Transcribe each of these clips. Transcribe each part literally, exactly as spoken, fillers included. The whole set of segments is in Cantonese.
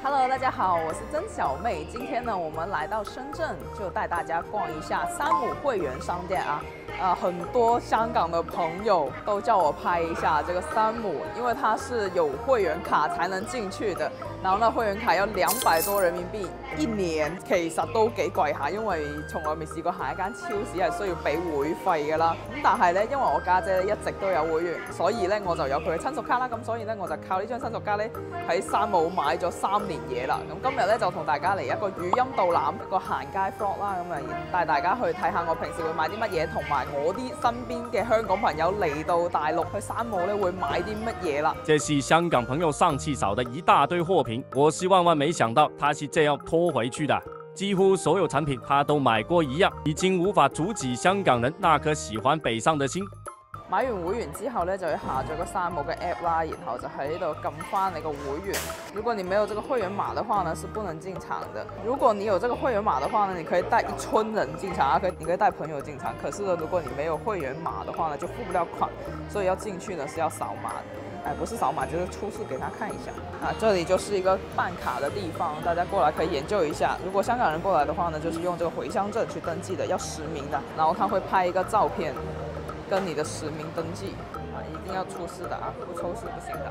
Hello， 大家好，我是曾小妹。今天呢，我们来到深圳，就带大家逛一下山姆会员商店啊。呃，很多香港的朋友都叫我拍一下这个山姆，因为它是有会員卡才能進去的。然後呢，會員卡要兩百多人民幣一年，其實都幾貴下，因為從來未試過行一間超市係需要俾會費㗎啦。咁但係呢，因為我家姐一直都有會員，所以呢我就有佢嘅親屬卡啦。咁所以呢，我就靠呢張親屬卡呢喺山姆買咗三年嘢啦。咁今日呢，就同大家嚟一個語音導覽，一個行街 vlog 啦。咁啊，帶大家去睇下我平時會買啲乜嘢，同埋我啲身邊嘅香港朋友嚟到大陸去山姆咧會買啲乜嘢啦。 這是香港朋友上次掃的一大堆貨品，我是萬萬沒想到他是這樣拖回去的。幾乎所有產品他都買過一樣，已經無法阻止香港人那顆喜歡北上的心。 買完會員之後咧，就要下載個山姆嘅 app 啦，然後就喺呢度撳翻你個會員。如果你沒有這個會員碼的話呢，是不能進場的。如果你有這個會員碼的話呢，你可以帶一村人進場啊，可以你可以帶朋友進場。可是呢，如果你沒有會員碼的話呢，就付不了款，所以要進去呢是要掃碼的。哎，不是掃碼，就是出示給他看一下啊。這裡就是一個辦卡的地方，大家過來可以研究一下。如果香港人過來的話呢，就是用這個回鄉證去登記的，要實名的。然後他會拍一個照片。跟你的實名登記啊，一定要出示的啊，不出示不行的。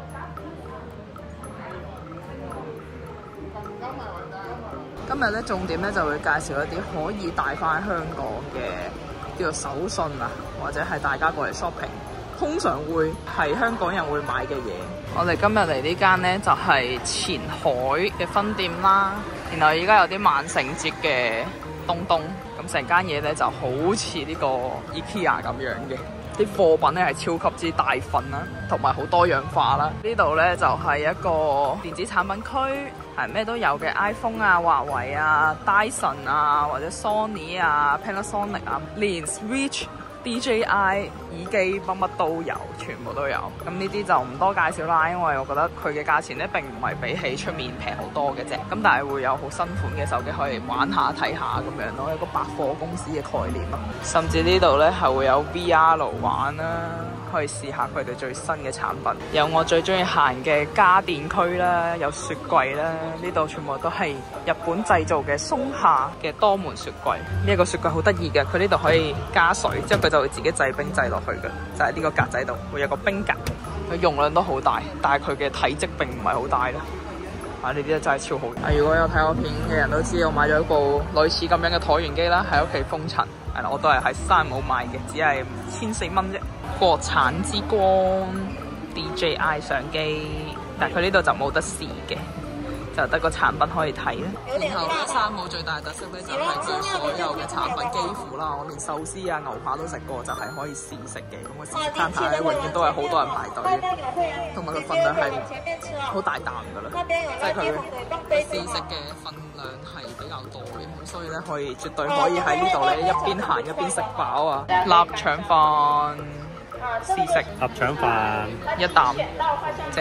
今日咧重點咧就會介紹一啲可以帶翻香港嘅叫做手信啊，或者係大家過嚟 shopping， 通常會係香港人會買嘅嘢。我哋今日嚟呢間呢，就係前海嘅分店啦，然後而家有啲萬聖節嘅東東。咁成間嘢咧就好似呢個 IKEA 咁樣嘅，啲貨品咧係超級之大份啦，同埋好多樣化啦。呢度咧就係一個電子產品區，係咩都有嘅 ，iPhone 啊、華為啊、Dyson 啊，或者 Sony 啊、Panasonic 啊，連 Switch、D J I 耳機乜乜都有，全部都有。咁呢啲就唔多介紹啦，因為我覺得佢嘅價錢咧並唔係比起出面平好多嘅啫。咁但係會有好新款嘅手機可以玩下睇下咁樣咯，一個百貨公司嘅概念咯。甚至呢度咧係會有 V R 玩啦，可以試下佢哋最新嘅產品。有我最中意行嘅家電區啦，有雪櫃啦，呢度全部都係日本製造嘅松下嘅多門雪櫃。呢一個雪櫃好得意嘅，佢呢度可以加水，之後佢就會自己製冰製落去嘅，就係呢個格仔度會有個冰格，佢容量都好大，但係佢嘅體積並唔係好大咯。啊，呢啲真係超好。啊，如果有睇我片嘅人都知，我買咗一部類似咁樣嘅橢圓機啦，喺屋企封塵。係啦，我都係喺山姆買嘅，只係千四蚊啫。國產之光 D J I 相機，但係佢呢度就冇得試嘅。就得個產品可以睇啦。然後咧，山姆最大特色咧就係佢所有嘅產品幾乎啦，我連壽司啊、牛扒都食過，就係、是、可以試食嘅。咁個試食攤牌咧，永遠都係好多人排隊，同埋佢份量係好大啖㗎啦，即係佢試食嘅份量係比較多嘅，咁所以咧可以絕對可以喺呢度咧一邊行一邊食飽啊！臘腸飯。試食臘腸飯一啖正，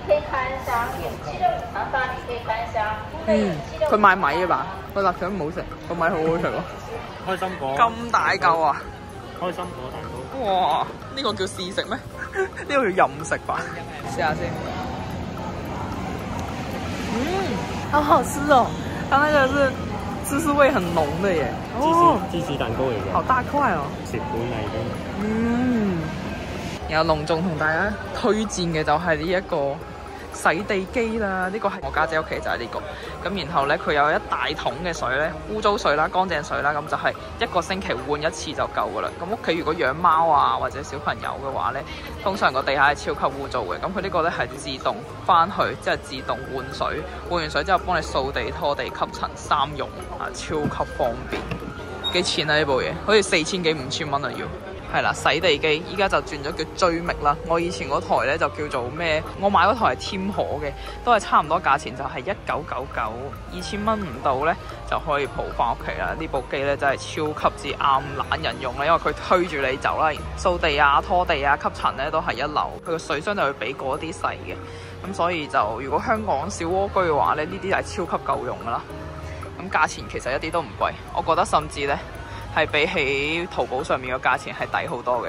嗯，佢買米嘅吧？個臘腸唔好食，個米好好食咯。 開心果咁大嚿啊！ 開心果蛋糕， 哇！呢、這個叫試食咩？呢個叫任食吧？試下先。嗯，好好吃哦！它那個是芝士味很濃的耶。 哦，芝士蛋糕嚟嘅。 好大塊哦！ 食本嚟嘅。 嗯。然後隆重同大家推薦嘅就係呢一個洗地機啦，呢個係我家姐屋企就係呢個。咁然後呢，佢有一大桶嘅水呢，污糟水啦、乾淨水啦，咁就係一個星期換一次就夠噶啦。咁屋企如果養貓啊或者小朋友嘅話呢，通常個地下係超級污糟嘅。咁佢呢個呢係自動翻去，即係自動換水，換完水之後幫你掃地、拖地、吸塵三用啊，超級方便。幾錢啊呢部嘢？好似四千幾五千蚊啊要。係啦，洗地機依家就轉咗叫追覓啦。我以前嗰台咧就叫做咩？我買嗰台係添可嘅，都係差唔多價錢，就係一九九九，二千蚊唔到咧就可以抱翻屋企啦。呢部機咧真係超級之啱懶人用啦，因為佢推住你走啦，掃地啊、拖地啊、吸塵咧都係一流。佢個水箱就會比嗰啲細嘅，咁所以就如果香港小窩居嘅話咧，呢啲係超級夠用噶啦。咁價錢其實一啲都唔貴，我覺得甚至咧，係比起淘寶上面嘅價錢係抵好多嘅，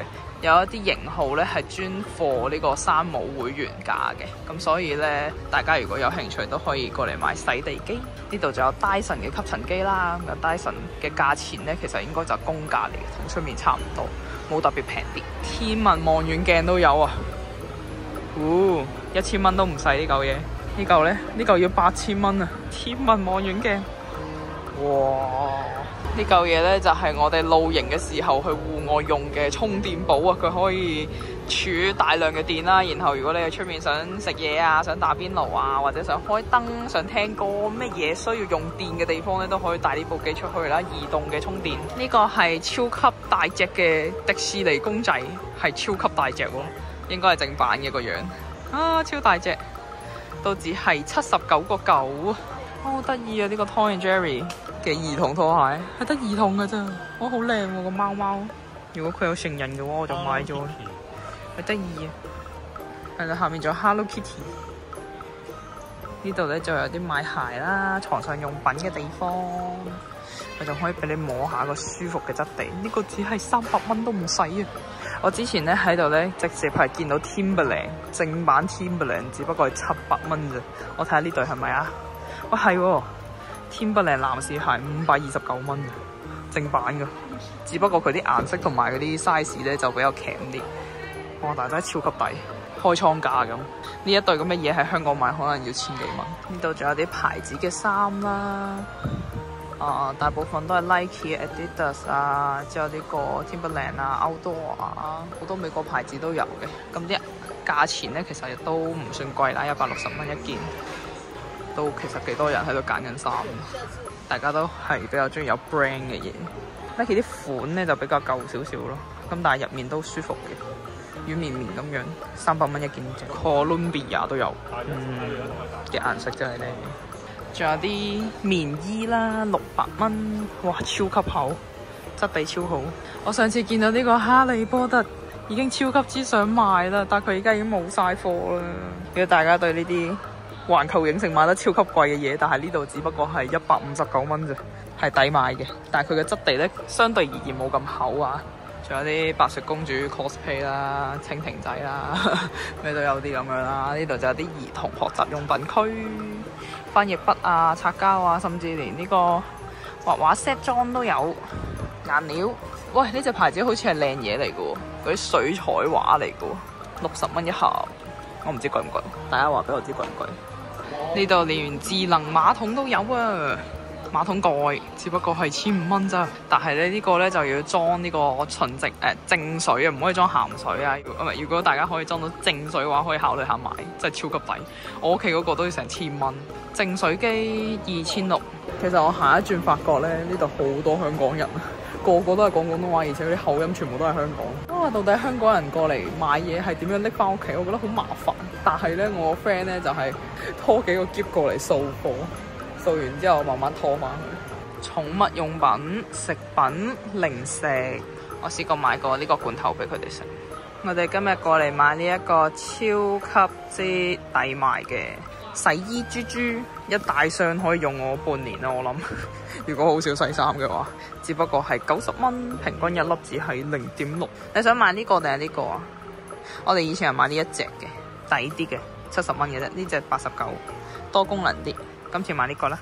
有一啲型號咧係專貨呢個山姆會員價嘅，咁所以咧大家如果有興趣都可以過嚟買洗地機。呢度仲有 Dyson 嘅吸塵機啦，咁 Dyson 嘅價錢咧其實應該就係公價嚟嘅，同出面差唔多，冇特別平啲。天文望遠鏡都有啊，哦，一千蚊都唔使呢嚿嘢。呢嚿咧，呢嚿要八千蚊啊！天文望遠鏡，哇！呢嚿嘢咧就係、是、我哋露營嘅時候去戶外用嘅充電寶啊！佢可以儲大量嘅電啦，然後如果你喺出面想食嘢啊、想打邊爐啊，或者想開燈、想聽歌，乜嘢需要用電嘅地方咧，都可以帶呢部機出去啦。移動嘅充電，呢、這個係超級大隻嘅迪士尼公仔，係超級大隻喎，應該係正版嘅個樣啊，超大隻！都只係七十九個九，好得意啊！呢、這個 Tom and Jerry 嘅兒童拖鞋係得兒童㗎咋，我好靚喎個貓貓。如果佢有成人嘅話，我就買咗，係得意啊！係啦，下面仲有 Hello Kitty。呢度咧就有啲買鞋啦、床上用品嘅地方，佢仲可以俾你摸下個舒服嘅質地。呢、這個只係三百蚊都唔使啊！我之前咧喺度咧，直接係見到 Timberland 正版 Timberland， 只不過係七百蚊啫。我睇下呢對係咪啊？哇係喎 ，Timberland 男士鞋五百二十九蚊，正版噶。只不過佢啲顏色同埋嗰啲 size 咧就比較強啲。哇！但係真係超級抵，開倉價咁。呢一對咁嘅嘢喺香港買可能要千幾蚊。呢度仲有啲牌子嘅衫啦。啊，大部分都係 Nike、Adidas 啊，之後呢個 Timberland 啊、Outdoor 啊，好多美國牌子都有嘅。咁啲價錢咧其實亦都唔算貴啦，一百六十蚊一件，都其實幾多人喺度揀緊衫，大家都係比較中意有 brand 嘅嘢。Nike 啲款咧就比較舊少少咯，咁但係入面都舒服嘅，軟綿綿咁樣，三百蚊一件啫。Columbia 都有，嗯嘅顏色真係靚。仲有啲棉衣啦，六百蚊，哇，超級厚，質地超好。我上次見到呢個哈利波特已經超級之想買啦，但係佢而家已經冇晒貨啦。如果大家對呢啲環球影城買得超級貴嘅嘢，但係呢度只不過係一百五十九蚊啫，係抵買嘅。但係佢嘅質地咧，相對而言冇咁厚啊。仲有啲白雪公主 cosplay 啦、蜻蜓仔啦，咩都有啲咁樣啦。呢度就有啲兒童學習用品區。翻譯筆啊、擦膠啊，甚至連呢個畫畫 set 裝都有。顏料，喂，呢隻牌子好似係靚嘢嚟嘅喎，嗰啲水彩畫嚟嘅喎，六十蚊一盒，我唔知貴唔貴，大家話俾我知貴唔貴。呢度連智能馬桶都有啊，馬桶蓋只不過係千五蚊咋，但係咧呢個咧就要裝呢個純淨誒淨水啊，唔可以裝鹹水啊。如果唔係，如果大家可以裝到淨水嘅話，可以考慮下買，真係超級抵。我屋企嗰個都要成千蚊。淨水機二千六。其實我下一轉發覺咧，呢度好多香港人，個個都係講廣東話，而且啲口音全部都係香港。啊，到底香港人過嚟買嘢係點樣拎翻屋企？我覺得好麻煩。但係咧，我個 friend 咧就係、是、拖幾個篋過嚟掃貨，掃完之後慢慢拖翻去。寵物用品、食品、零食，我試過買過呢個罐頭俾佢哋食。我哋今日過嚟買呢一個超級之抵買嘅洗衣豬豬，一大箱可以用我半年啦，我諗。如果好少洗衫嘅話，只不過係九十蚊，平均一粒只係零點六。你想買呢個定係呢個啊？我哋以前係買呢一隻嘅，抵啲嘅，七十蚊嘅啫。呢隻八十九，多功能啲。今次買呢個啦。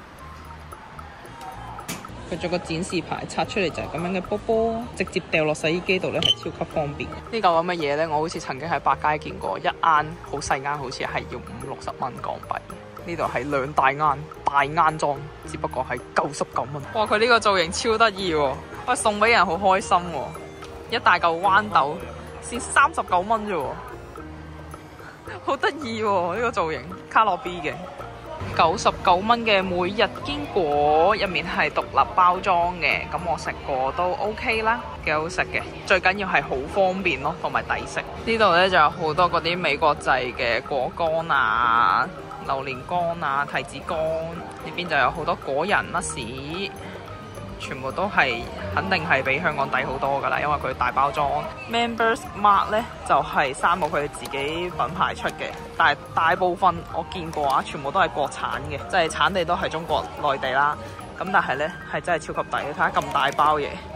佢做個展示牌，拆出嚟就係咁樣嘅波波，直接掉落洗衣機度咧，係超級方便。呢嚿咁嘅嘢咧，我好似曾經喺百佳見過，一罌好細罌，好似係要五六十蚊港幣。呢度係兩大罌，大罌裝，只不過係九十九蚊。哇！佢呢個造型超得意喎，喂，送俾人好開心喎。一大嚿豌豆先三十九蚊啫喎，好得意喎呢個造型，卡樂 B 嘅。九十九蚊嘅每日堅果，入面係獨立包裝嘅，咁我食過都 OK 啦，幾好食嘅。最緊要係好方便咯，同埋抵食。呢度呢就有好多嗰啲美國製嘅果乾啊、榴蓮乾啊、提子乾，呢邊就有好多果仁、乜士。全部都係肯定係比香港抵好多㗎啦，因為佢大包裝。Members Mark 咧就係山姆佢哋自己品牌出嘅，但係大部分我見過啊，全部都係國產嘅，即係產地都係中國內地啦。咁但係咧係真係超級抵，你睇下咁大包嘢，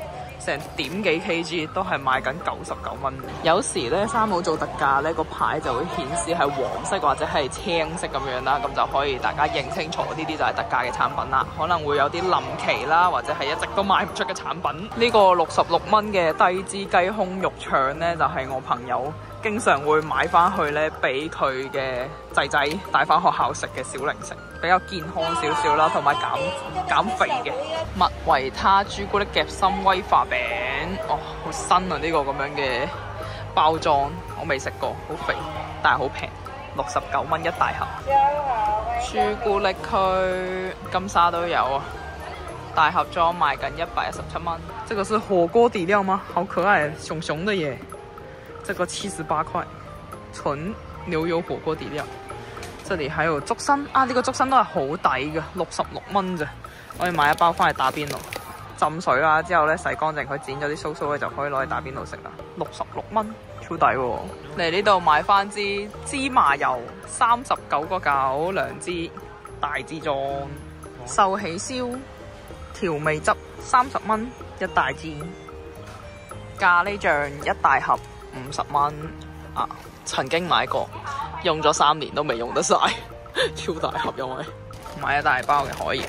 成點幾 kg 都係賣緊九十九蚊。有時咧山姆做特價咧，個牌就會顯示係黃色或者係青色咁樣啦，咁就可以大家認清楚呢啲就係特價嘅產品啦。可能會有啲臨期啦，或者係一直都賣唔出嘅產品。呢個六十六蚊嘅低脂雞胸肉腸咧，就係我朋友經常會買翻去咧，俾佢嘅仔仔帶翻學校食嘅小零食，比較健康少少啦，同埋減減肥嘅。麥維他朱古力夾心威化餅，哦，好新啊！呢個咁樣嘅包裝，我未食過，好肥，但係好平，六十九蚊一大盒。朱古力區金沙都有啊，大盒裝賣緊一百一十七蚊。這個是火鍋底料嗎？好可愛，熊熊的耶！這個七十八塊，純牛油火鍋底料。這裡還有竹笙啊，呢、這個竹笙都係好抵嘅，六十六蚊咋。我哋買一包翻去打邊爐，浸水啦，之後咧洗乾淨佢，剪咗啲鬚鬚咧就可以攞去打邊爐食啦。六十六蚊，超抵喎！嚟呢度買翻支芝麻油，三十九個九兩支，大支裝。壽喜燒調味汁三十蚊一大支，咖喱醬一大盒五十蚊啊！曾經買過，用咗三年都未用得晒，超大盒，因為買一大包嘅可以。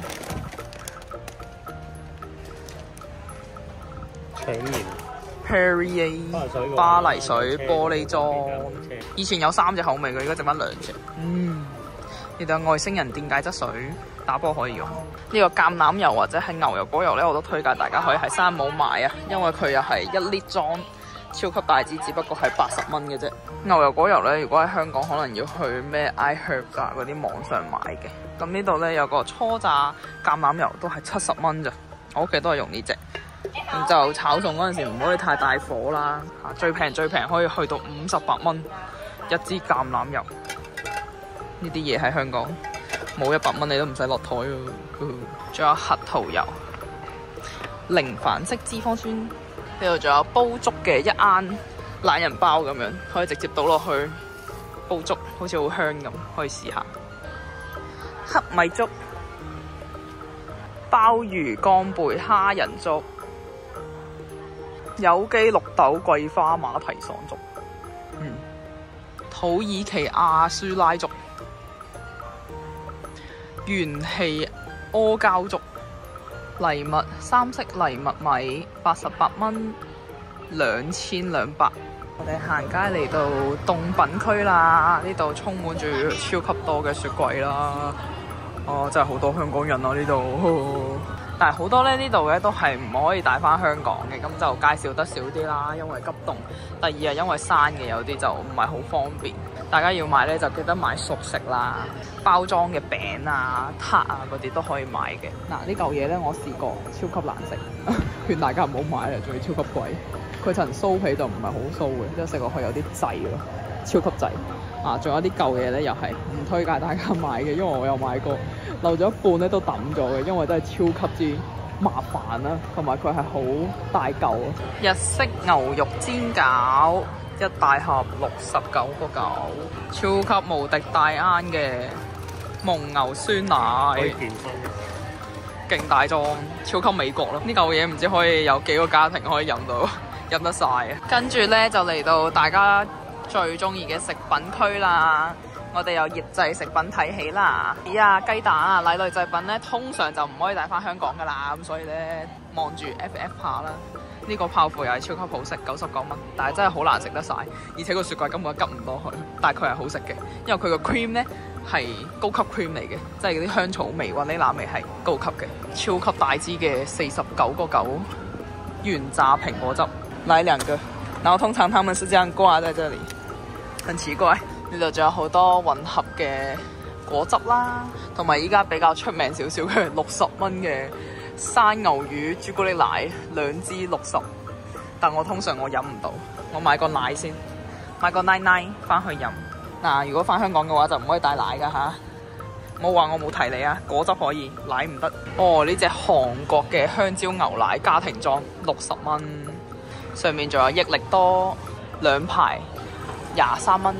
腸鹽 Perrier 巴黎水玻璃裝，以前有三隻口味嘅，而家剩翻兩隻。嗯，呢度有外星人電解質水，打波可以用。呢、這個橄欖油或者係牛油果油咧，我都推介大家可以喺山姆買啊，因為佢又係一 lit 裝，超級大支，只不過係八十蚊嘅啫。牛油果油咧，如果喺香港可能要去咩 iHerb 啊嗰啲網上買嘅。咁呢度咧有個初榨橄欖油都係七十蚊咋，我屋企都係用呢隻。咁就炒餸嗰陣時唔可以太大火啦，嚇最平最平可以去到五十八蚊一支橄欖油。呢啲嘢喺香港冇一百蚊你都唔使落台喎。仲有核桃油、零反式脂肪酸，呢度仲有煲粥嘅一罌懶人包咁樣，可以直接倒落去煲粥，好似好香咁，可以試下。黑米粥、鮑魚乾貝蝦仁粥、有機綠豆桂花馬蹄爽粥，嗯，土耳其亞舒拉粥、元氣阿膠粥、藜麥三色藜麥米八十八蚊兩千兩百。我哋行街嚟到凍品區啦，呢度充滿住超級多嘅雪櫃啦。哦，真係好多香港人啊呢度。但係好多咧呢度咧都係唔可以帶翻香港嘅，咁就介紹得少啲啦，因為急凍。第二係因為生嘅，有啲就唔係好方便。大家要買咧就記得買熟食啦，包裝嘅餅啊、撻啊嗰啲都可以買嘅。嗱，呢嚿嘢咧我試過，超級難食，勸大家唔好買啦，仲要超級貴。佢層酥皮就唔係好酥嘅，即係食落去有啲滯咯，超級滯。啊，仲有啲舊嘢咧又係唔推介大家買嘅，因為我有買過，漏咗一半咧都抌咗嘅，因為真係超級之麻煩啦，同埋佢係好大嚿啊。日式牛肉煎餃一大盒六十九個九，超級無敵大罌嘅蒙牛酸奶，勁大裝，超級美國咯！呢嚿嘢唔知可以有幾個家庭可以飲到飲得晒啊！跟住咧就嚟到大家最中意嘅食品區啦，我哋有醃製食品睇起啦，魚啊、雞蛋啊、奶類製品咧，通常就唔可以帶翻香港噶啦，咁所以咧望住 F F 下啦。呢、這個泡芙又係超級好食，九十九蚊，但係真係好難食得晒，而且個雪櫃根本急唔到佢，但係佢係好食嘅，因為佢個 cream 咧係高級 cream 嚟嘅，即係嗰啲香草味、雲呢拿味係高級嘅，超級大支嘅四十九個九，原榨蘋果汁，來兩個。然後通常他們是這樣掛在這裡，很奇怪。呢度仲有好多混合嘅果汁啦，同埋依家比較出名少少嘅六十蚊嘅生牛乳朱古力奶，兩支六十。但我通常我飲唔到，我買個奶先，買個奶奶翻去飲。嗱，如果翻香港嘅話就唔可以帶奶噶吓，冇話我冇提你啊，果汁可以，奶唔得。哦，呢隻韓國嘅香蕉牛奶家庭裝六十蚊。上面仲有益力多兩排廿三蚊，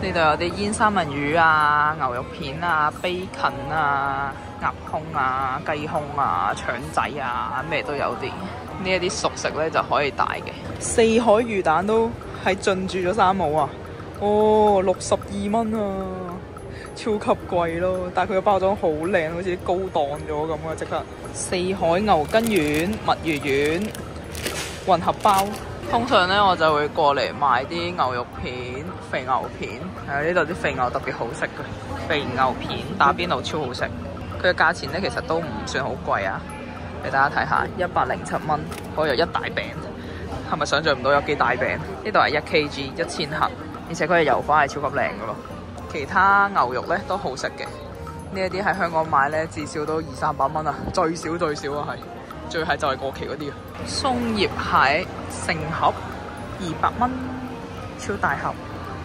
呢度有啲煙三文魚啊、牛肉片啊、bacon 啊、鴨胸啊、雞胸啊、腸仔啊，咩都有啲。呢一啲熟食咧就可以帶嘅。四海魚蛋都係進駐咗三毛啊！哦，六十二蚊啊，超級貴咯！但係佢個包裝好靚，好似高檔咗咁啊！即刻四海牛筋丸、墨魚丸混合包。通常咧我就會過嚟買啲牛肉片、肥牛片。係啊，呢度啲肥牛特別好食嘅，肥牛片打邊爐超好食。佢嘅價錢咧其實都唔算好貴啊，俾大家睇下，一百零七蚊可以有一大餅。係咪想象唔到有幾大餅？呢度係一 K G 一千克，而且佢嘅油花係超級靚嘅咯。其他牛肉咧都好食嘅，呢一啲喺香港買咧至少都二三百蚊啊，最少最少啊係，最係就係過期嗰啲啊。松葉蟹成盒二百蚊，超大盒。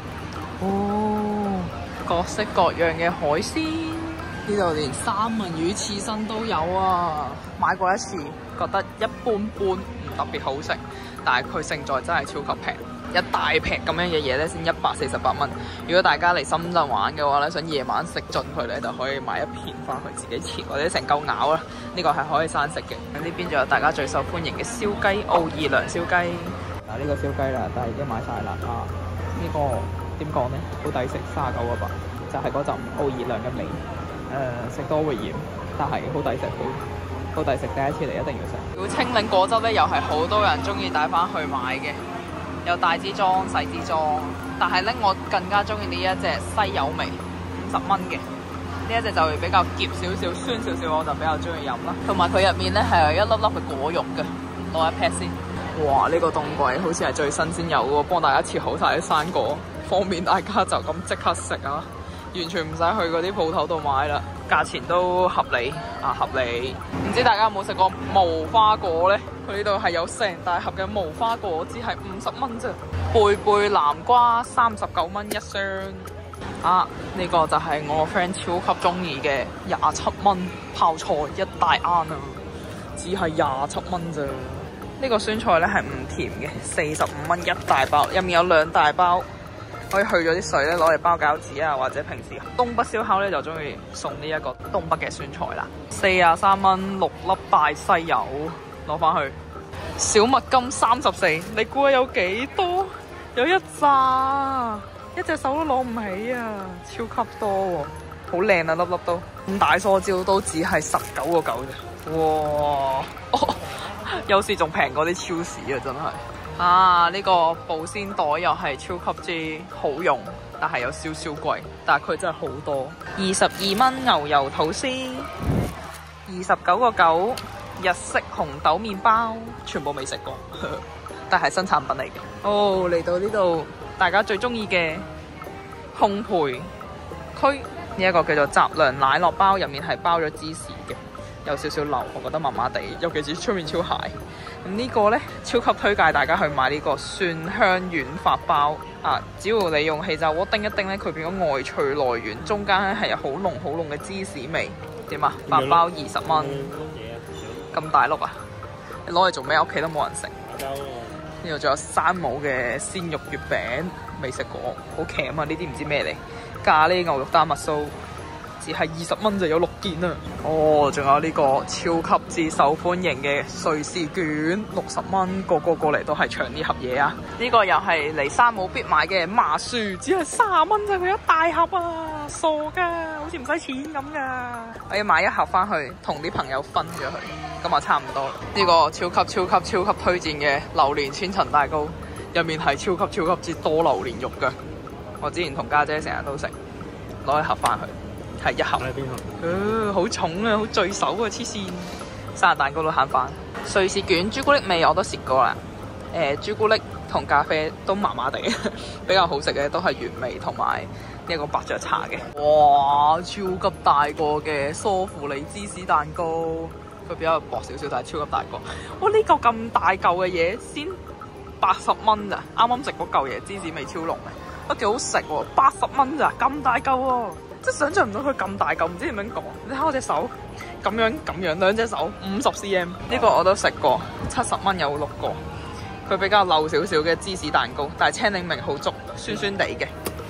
哦，各式各樣嘅海鮮，呢度連三文魚刺身都有啊！買過一次，覺得一般般，唔特別好食，但係佢勝在真係超級平。一大劈咁樣嘅嘢咧，先一百四十八蚊。如果大家嚟深圳玩嘅話咧，想夜晚食盡佢咧，就可以買一片翻去自己切，或者成嚿咬啦。呢個係可以生食嘅。呢邊仲有大家最受歡迎嘅燒雞，奧爾良燒雞。嗱，呢個燒雞啦，但係已經買晒啦。啊，呢個點講咧？好抵食，三十九個八，就係嗰陣奧爾良嘅味。誒，食多會厭，但係好抵食，好好抵食。第一次嚟一定要食。如果青檸果汁咧，又係好多人中意帶翻去買嘅。有大支裝、細支裝，但係咧我更加中意呢一隻西柚味，五十蚊嘅。呢一隻就會比較澀少少、酸少少，我就比較中意飲啦。同埋佢入面咧係有一粒粒嘅果肉嘅，攞一 pat 先。哇！呢、這個凍櫃好似係最新鮮有嘅喎，幫大家切好晒啲生果，方便大家就咁即刻食啊！完全唔使去嗰啲鋪頭度買啦，價錢都合理啊，合理。唔知大家有冇食過無花果呢？佢呢度係有成大盒嘅無花果，只係五十蚊啫。貝貝南瓜三十九蚊一箱。啊，呢、這個就係我 friend 超級中意嘅廿七蚊泡菜一大盎啊，只係廿七蚊咋。呢、這個酸菜呢係唔甜嘅，四十五蚊一大包，入面有兩大包。可以去咗啲水咧，攞嚟包餃子啊，或者平時東北燒烤咧就中意送呢一個東北嘅酸菜啦。四十三蚊六粒大西柚，攞翻去。小麥金三十四，你估下有幾多？有一紮，一隻手都攞唔起啊！超級多喎，好靚啊，粒粒都。咁大梳蕉都只係十九個九啫。哇！哦、有時仲平過啲超市啊，真係。啊！呢、這個保鮮袋又係超級之好用，但係有少少貴，但係佢真係好多。二十二蚊牛油吐司，二十九個九日式紅豆麵包，全部未食過，但係新產品嚟嘅。哦，嚟到呢度大家最中意嘅烘焙區，呢一個叫做雜糧奶酪包，入面係包咗芝士嘅。有少少流，我覺得麻麻地，尤其是出面超鞋。咁呢個呢，超級推介大家去買呢個蒜香軟發包啊！只要你用氣炸鍋叮一叮呢，佢變咗外脆內軟，中間咧係有好濃好濃嘅芝士味。點啊？八包二十蚊，咁大碌啊！你攞嚟做咩？屋企都冇人食。呢度仲有山姆嘅鮮肉月餅，未食過，好騎啊！呢啲唔知咩嚟？咖喱牛肉丹麥酥。只係二十蚊就有六件啊！哦，仲有呢個超級之受歡迎嘅瑞士卷，六十蚊，個個過嚟都係搶呢盒嘢啊！呢、這個又係嚟山姆必買嘅麻薯，只係三十蚊咋，佢一大盒啊！傻噶，好似唔使錢咁噶。我要買一盒翻去同啲朋友分咗佢，咁啊差唔多。呢、這個超級超級超級推薦嘅榴蓮千層蛋糕，入面係超級超級之多榴蓮肉噶。我之前同家姐成日都食，攞一盒翻去。係一盒，呃、好重啊，好墜手啊，黐線！生日蛋糕都慳翻。瑞士卷朱古力味我都試過啦，誒、呃、朱古力同咖啡都麻麻地，比較好食嘅都係原味同埋呢一個伯爵茶嘅。哇，超級大個嘅梳芙莉芝士蛋糕，佢比較薄少少，但係超級大個。哇，呢嚿咁大嚿嘅嘢先八十蚊咋？啱啱食嗰嚿嘢芝士味超濃嘅，都幾好食喎，八十蚊咋？咁大嚿喎！即係想象唔到佢咁大嚿，唔知點樣講。你睇我隻手咁樣咁樣，兩隻手五十 centimeters，呢個我都食過，七十蚊有六個。佢比較漏少少嘅芝士蛋糕，但係青檸味好足，酸酸地嘅。呢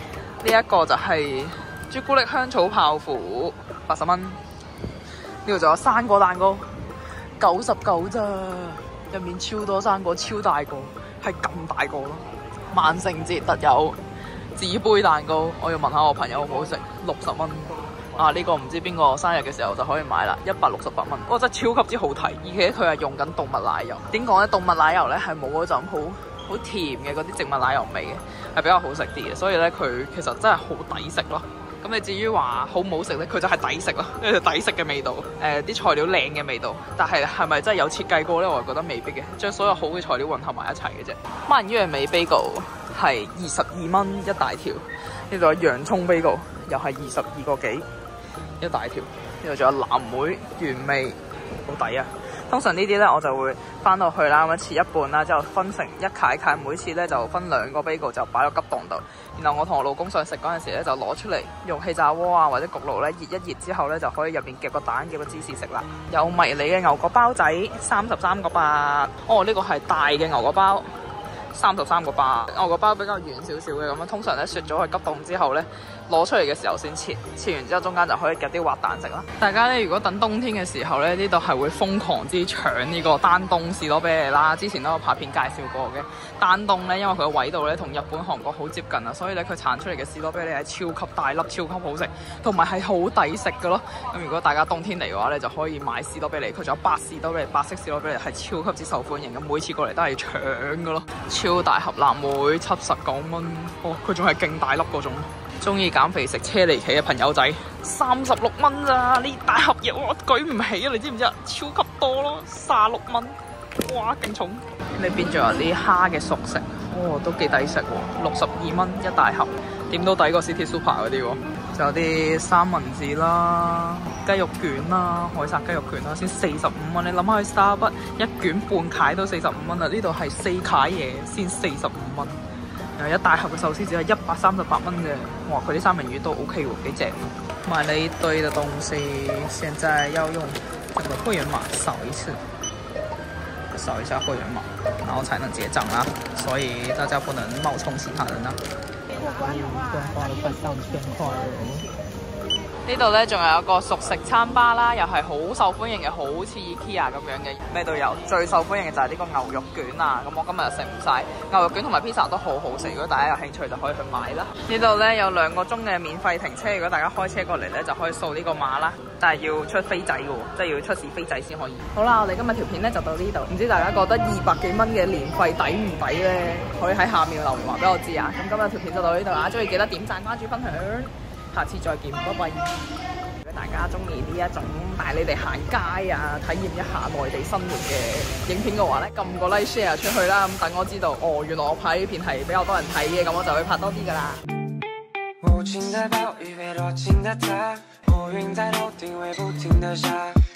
一個就係朱古力香草泡芙，八十蚊。呢度仲有生果蛋糕，九十九咋，入面超多生果，超大個，係咁大個咯。萬聖節特有紙杯蛋糕，我要問下我朋友好唔好食，六十蚊。啊！呢、這個唔知邊個生日嘅時候就可以買啦，一百六十八蚊，哇！真係超級之好睇，而且佢係用緊動物奶油。點講咧？動物奶油咧係冇嗰陣好好甜嘅嗰啲植物奶油味嘅，係比較好食啲嘅。所以咧佢其實真係好抵食咯。咁你至於話好唔好食咧，佢就係抵食咯，呢個抵食嘅味道。誒、呃、啲材料靚嘅味道，但係係咪真係有設計過咧？我係覺得未必嘅，將所有好嘅材料混合埋一齊嘅啫。蔓越莓 bagel 係二十二蚊一大條，呢度有洋葱 bagel 又係二十二個幾。一大條，呢度仲有藍莓原味，好抵啊！通常呢啲咧我就會翻到去啦，咁樣切一半啦，之後分成一塊一塊，每次咧就分兩個 bagel 就擺落急凍度。然後我同我老公想食嗰陣時咧，就攞出嚟用氣炸鍋啊或者焗爐咧熱一熱之後咧，就可以入邊夾個蛋夾個芝士食啦。有迷你嘅牛角包仔，三十三個八。哦，呢個係大嘅牛角包。三十三個八，牛角包比較軟少少嘅咁樣，通常咧雪咗去急凍之後咧，攞出嚟嘅時候先切，切完之後中間就可以夾啲滑蛋食啦。大家咧如果等冬天嘅時候咧，呢度係會瘋狂之搶呢個丹東士多啤梨啦。之前都有拍片介紹過嘅丹東咧，因為佢個位度咧同日本、韓國好接近啊，所以咧佢產出嚟嘅士多啤梨係超級大粒、超級好食，同埋係好抵食嘅咯。咁如果大家冬天嚟嘅話咧，就可以買士多啤梨，佢仲有白士多啤梨、白色士多啤梨係超級之受歡迎嘅，每次過嚟都係搶嘅咯。超大盒藍莓七十九蚊，哦，佢仲係勁大粒嗰種。中意減肥食車厘奇嘅朋友仔，三十六蚊咋？呢大盒嘢我舉唔起啊！你知唔知啊？超級多咯，卅六蚊，哇，勁重！呢邊仲有啲蝦嘅熟食，哦，都幾抵食喎，六十二蚊一大盒，點都抵過 City Super 嗰啲喎。仲有啲三文治啦、雞肉卷啦、海鮮雞肉卷啦，先四十五蚊。你諗下去 Starbucks 一卷半塊都四十五蚊啦，呢度係四塊嘢先四十五蚊。有一大盒嘅壽司只係一百三十八蚊嘅，哇！佢啲三文魚都 OK 喎，幾正。買了一堆嘅東西，現在要用這個會員碼掃一次，掃一下會員碼，然後才能結賬啦。所以大家不能冒充其他人啦。都花了快三千塊咯。呢度咧仲有一個熟食餐吧啦，又係好受歡迎嘅，好似 IKEA 咁樣嘅，咩都有。最受歡迎嘅就係呢個牛肉卷啊，咁我今日就食唔晒。牛肉卷同埋 pizza 都好好食，如果大家有興趣就可以去買啦。呢度咧有兩個鐘嘅免費停車，如果大家開車過嚟咧就可以掃呢個碼啦，但係要出飛仔嘅喎，即係要出示飛仔先可以。好啦，我哋今日條片咧就到呢度，唔知大家覺得二百幾蚊嘅年費抵唔抵咧？可以喺下面留言話俾我知啊。咁今日條片就到呢度啦，中意記得點讚、關注、分享。下次再見，拜拜！如果大家中意呢一種帶你哋行街啊，體驗一下內地生活嘅影片嘅話咧，撳個 like share 出去啦，咁等我知道，哦，原來我拍呢片係比較多人睇嘅，咁我就會拍多啲噶啦。無情的暴雨被多情的他，烏雲在頭頂會不停地下。